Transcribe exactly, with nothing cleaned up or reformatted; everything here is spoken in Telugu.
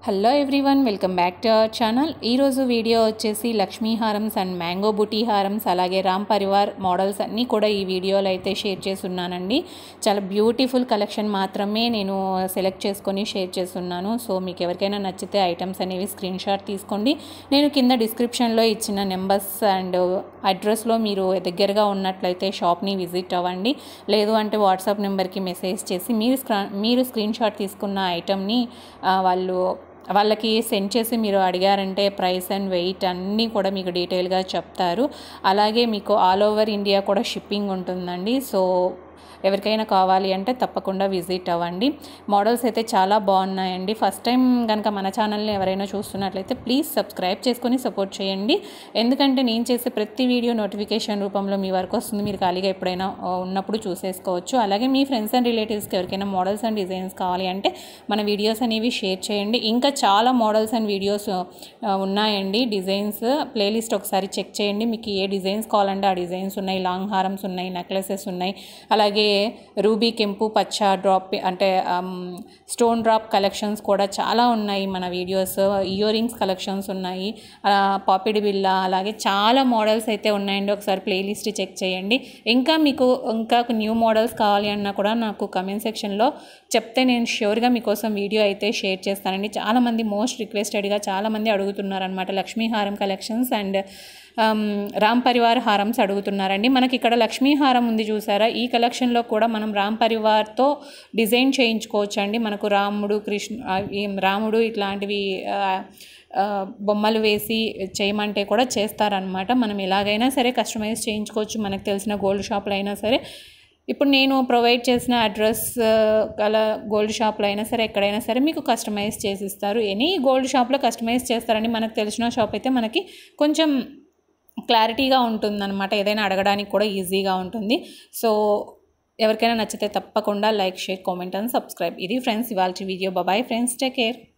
Hello everyone, welcome back to our channel. ఈరోజు వీడియో వచ్చేసి లక్ష్మీ హారమ్స్ అండ్ మ్యాంగో బుట్టి హారమ్స్ అలాగే రామ్ పరివార్ మోడల్స్ అన్నీ కూడా ఈ వీడియోలో అయితే షేర్ చేస్తున్నానండి. చాలా బ్యూటిఫుల్ కలెక్షన్ మాత్రమే నేను సెలెక్ట్ చేసుకొని షేర్ చేస్తున్నాను. సో మీకు ఎవరికైనా నచ్చితే ఐటమ్స్ అనేవి స్క్రీన్ షాట్ తీసుకోండి. నేను కింద డిస్క్రిప్షన్లో ఇచ్చిన నెంబర్స్ అండ్ అడ్రస్లో మీరు దగ్గరగా ఉన్నట్లయితే షాప్ని విజిట్ అవ్వండి. లేదు అంటే వాట్సాప్ నెంబర్కి మెసేజ్ చేసి మీరు స్క్రా మీరు స్క్రీన్ షాట్ తీసుకున్న ఐటమ్ని వాళ్ళు వాళ్ళకి సెండ్ చేసి మీరు అడిగారంటే ప్రైస్ అండ్ వెయిట్ అన్నీ కూడా మీకు డీటెయిల్గా చెప్తారు. అలాగే మీకు ఆల్ ఓవర్ ఇండియా కూడా షిప్పింగ్ ఉంటుందండి. సో ఎవరికైనా కావాలి అంటే తప్పకుండా విజిట్ అవ్వండి. మోడల్స్ అయితే చాలా బాగున్నాయండి. ఫస్ట్ టైం కనుక మన ఛానల్ని ఎవరైనా చూస్తున్నట్లయితే ప్లీజ్ సబ్స్క్రైబ్ చేసుకొని సపోర్ట్ చేయండి. ఎందుకంటే నేను చేసే ప్రతి వీడియో నోటిఫికేషన్ రూపంలో మీ వరకు వస్తుంది. మీరు ఖాళీగా ఎప్పుడైనా ఉన్నప్పుడు చూసేసుకోవచ్చు. అలాగే మీ ఫ్రెండ్స్ అండ్ రిలేటివ్స్కి ఎవరికైనా మోడల్స్ అండ్ డిజైన్స్ కావాలి అంటే మన వీడియోస్ అనేవి షేర్ చేయండి. ఇంకా చాలా మోడల్స్ అండ్ వీడియోస్ ఉన్నాయండి. డిజైన్స్ ప్లేలిస్ట్ ఒకసారి చెక్ చేయండి. మీకు ఏ డిజైన్స్ కావాలంటే ఆ డిజైన్స్ ఉన్నాయి. లాంగ్ హారమ్స్ ఉన్నాయి, నెక్లెసెస్ ఉన్నాయి, అలాగే రూబీ కెంపు పచ్చ డ్రాప్ అంటే స్టోన్ డ్రాప్ కలెక్షన్స్ కూడా చాలా ఉన్నాయి. మన వీడియోస్ ఇయర్ రింగ్స్ కలెక్షన్స్ ఉన్నాయి, పాపిడి బిల్ల, అలాగే చాలా మోడల్స్ అయితే ఉన్నాయండి. ఒకసారి ప్లేలిస్ట్ చెక్ చేయండి. ఇంకా మీకు ఇంకా న్యూ మోడల్స్ కావాలి అన్నా కూడా నాకు కమెంట్ సెక్షన్లో చెప్తే నేను ష్యూర్గా మీకోసం వీడియో అయితే షేర్ చేస్తానండి. చాలామంది మోస్ట్ రిక్వెస్టెడ్గా చాలామంది అడుగుతున్నారనమాట లక్ష్మీ హారం కలెక్షన్స్ అండ్ రామ్ పరివార్ హారమ్స్ అడుగుతున్నారండి. మనకి ఇక్కడ లక్ష్మీ హారం ఉంది చూసారా, ఈ కలెక్షన్లో కూడా మనం రామ్ పరివార్తో డిజైన్ చేయించుకోవచ్చు అండి. మనకు రాముడు కృష్ణ రాముడు ఇట్లాంటివి బొమ్మలు వేసి చేయమంటే కూడా చేస్తారనమాట. మనం ఎలాగైనా సరే కస్టమైజ్ చేయించుకోవచ్చు, మనకు తెలిసిన గోల్డ్ షాప్లో అయినా సరే. ఇప్పుడు నేను ప్రొవైడ్ చేసిన అడ్రస్ గల గోల్డ్ షాప్లో అయినా సరే ఎక్కడైనా సరే మీకు కస్టమైజ్ చేసి ఇస్తారు. ఎనీ గోల్డ్ షాప్లో కస్టమైజ్ చేస్తారండి. మనకు తెలిసిన షాప్ అయితే మనకి కొంచెం క్లారిటీగా ఉంటుందన్నమాట. ఏదైనా అడగడానికి కూడా ఈజీగా ఉంటుంది. సో ఎవరికైనా నచ్చితే తప్పకుండా like, share, comment and subscribe. ఇది ఫ్రెండ్స్ ఇవాళ వీడియో. Bye friends, take care.